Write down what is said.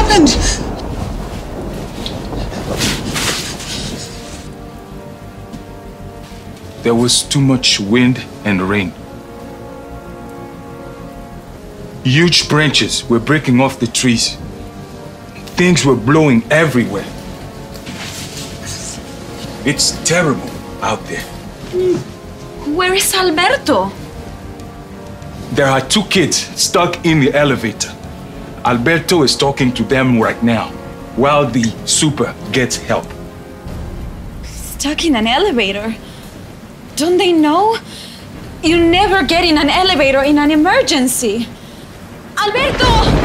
happened? There was too much wind and rain. Huge branches were breaking off the trees. Things were blowing everywhere. It's terrible out there. Where is Alberto? There are two kids stuck in the elevator. Alberto is talking to them right now, while the super gets help. Stuck in an elevator? Don't they know? You never get in an elevator in an emergency. Alberto!